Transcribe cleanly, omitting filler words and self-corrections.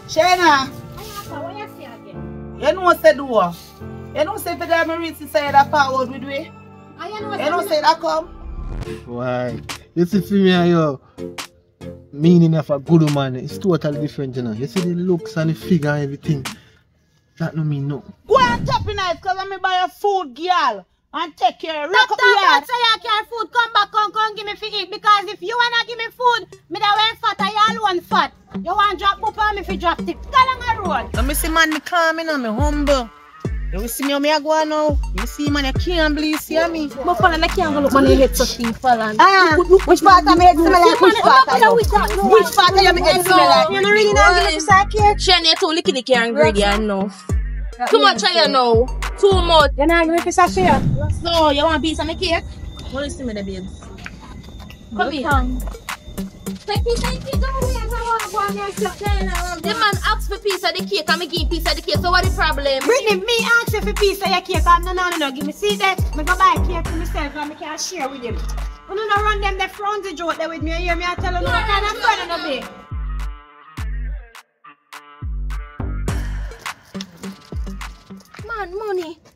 Shayna. What you say again? You know what say do? You know say for them reach say that power with we? You know say that come? Why? You see for me and your meaning of a good woman is totally different, you know. You see the looks and the figure and everything. That no mean no. Go and tap in it because I'm buy a food, girl. And take care. Stop talking so you care food. Come back, come give me for eat. Because if you wanna give me food, me da wear fat and you alone fat. You want drop up on me for drop tip. Go along the road. Let me see man, me calm, me humble. You see me how me a go now? You see man, you can't believe, see me? But Falan, I can't go look on your head so thing, Falan. Which part of me head smell like which part of you? Which part of your head smell like? You don't really know how to give a care. Shane, you're too licky the ingredient now. Too much of you know. Too much. You're not going to give a share. So, you want a piece of my cake? What is me the babes? Come here. Take piece of the cake. The man asked for piece of the cake and me give piece of the cake. So what the problem? Brittany, me ask you for piece of your cake. No. Give me see that. I go buy a cake for myself and I can't share with you. You don't run them the front joke there with me. You hear me? I tell you no kind of friend of me. Man, money.